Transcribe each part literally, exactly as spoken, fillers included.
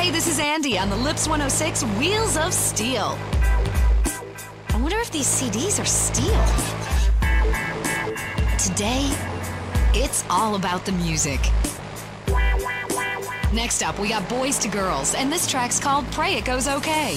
Hey, this is Andy on the Lips one oh six Wheels of Steel. I wonder if these C Ds are steel. Today, it's all about the music. Next up, we got Boys to Girls, and this track's called Pray It Goes Okay.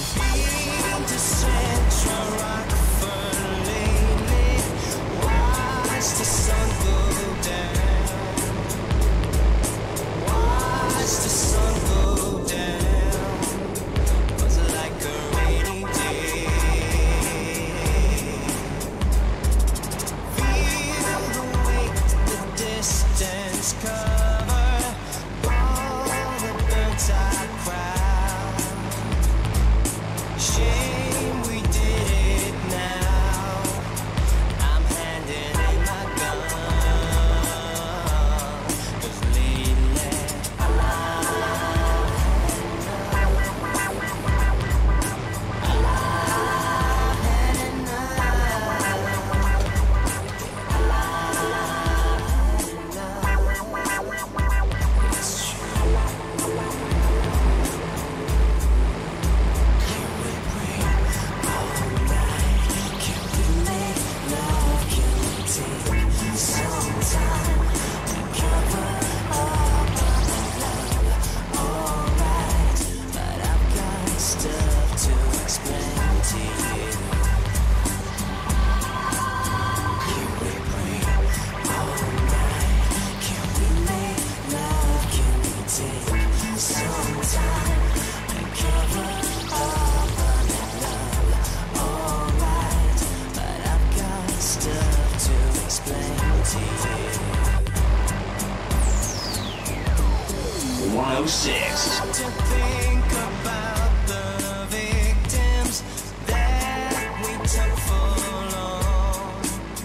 one oh six. To think about the victims that we took for long.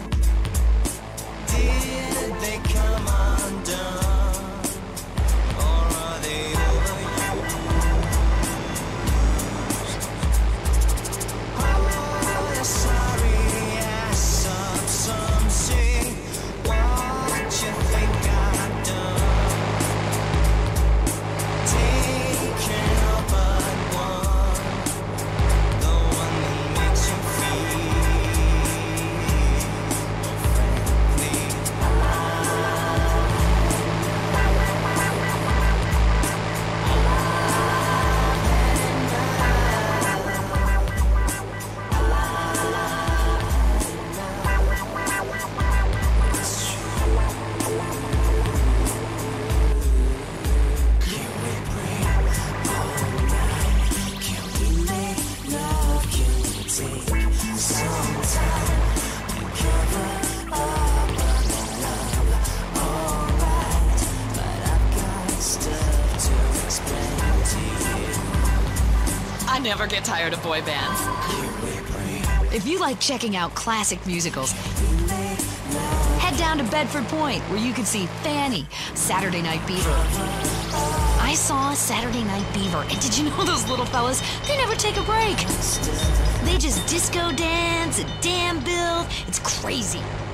Did they come undone, or are they overused? Oh, you're sorry, ass up, some say what you think I've done. I never get tired of boy bands. If you like checking out classic musicals, head down to Bedford Point, where you can see Fanny, Saturday Night Beaver. I saw Saturday Night Beaver, and did you know those little fellas, they never take a break. They just disco dance and damn build. It's crazy.